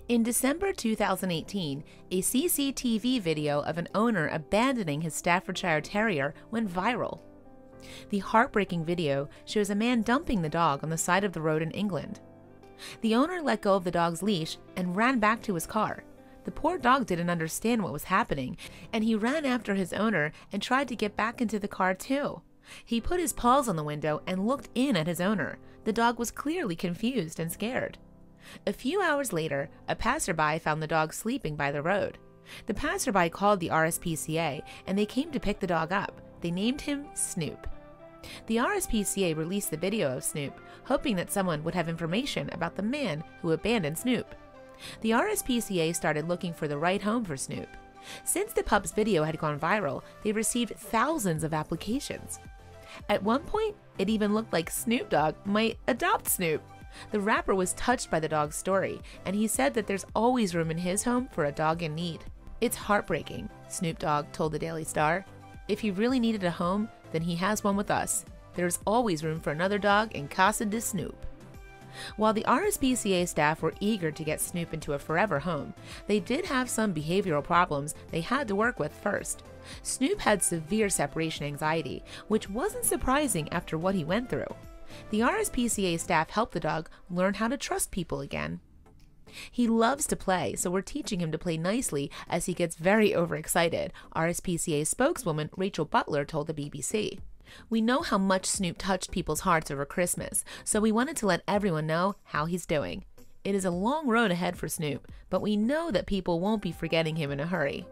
In December 2018, a CCTV video of an owner abandoning his Staffordshire Terrier went viral. The heartbreaking video shows a man dumping the dog on the side of the road in England. The owner let go of the dog's leash and ran back to his car. The poor dog didn't understand what was happening, and he ran after his owner and tried to get back into the car too. He put his paws on the window and looked in at his owner. The dog was clearly confused and scared. A few hours later, a passerby found the dog sleeping by the road. The passerby called the RSPCA, and they came to pick the dog up. They named him Snoop. The RSPCA released the video of Snoop, hoping that someone would have information about the man who abandoned Snoop. The RSPCA started looking for the right home for Snoop. Since the pup's video had gone viral, they received thousands of applications. At one point, it even looked like Snoop Dogg might adopt Snoop. The rapper was touched by the dog's story, and he said that there's always room in his home for a dog in need. "It's heartbreaking," Snoop Dogg told the Daily Star. "If he really needed a home, then he has one with us. There's always room for another dog in Casa de Snoop." While the RSPCA staff were eager to get Snoop into a forever home, they did have some behavioral problems they had to work with first. Snoop had severe separation anxiety, which wasn't surprising after what he went through. The RSPCA staff helped the dog learn how to trust people again. "He loves to play, so we're teaching him to play nicely as he gets very overexcited," RSPCA spokeswoman Rachel Butler told the BBC. "We know how much Snoop touched people's hearts over Christmas, so we wanted to let everyone know how he's doing. It is a long road ahead for Snoop, but we know that people won't be forgetting him in a hurry."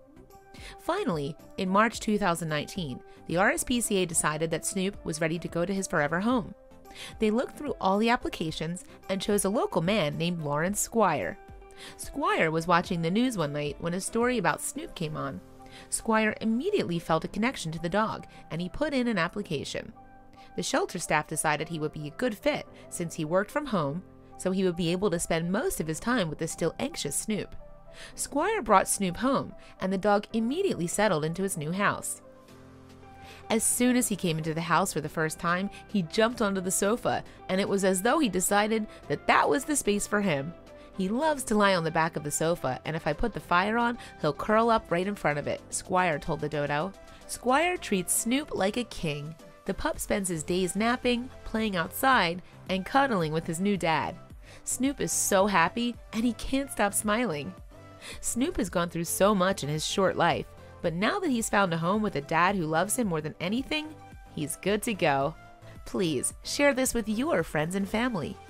Finally, in March 2019, the RSPCA decided that Snoop was ready to go to his forever home. They looked through all the applications and chose a local man named Laurence Squire. Squire was watching the news one night when a story about Snoop came on. Squire immediately felt a connection to the dog, and he put in an application. The shelter staff decided he would be a good fit since he worked from home, so he would be able to spend most of his time with the still anxious Snoop. Squire brought Snoop home, and the dog immediately settled into his new house. As soon as he came into the house for the first time, he jumped onto the sofa, and it was as though he decided that that was the space for him. "He loves to lie on the back of the sofa, and if I put the fire on, he'll curl up right in front of it," Squire told the dodo. Squire treats Snoop like a king. The pup spends his days napping, playing outside, and cuddling with his new dad. Snoop is so happy, and he can't stop smiling. Snoop has gone through so much in his short life, but now that he's found a home with a dad who loves him more than anything, he's good to go. Please share this with your friends and family.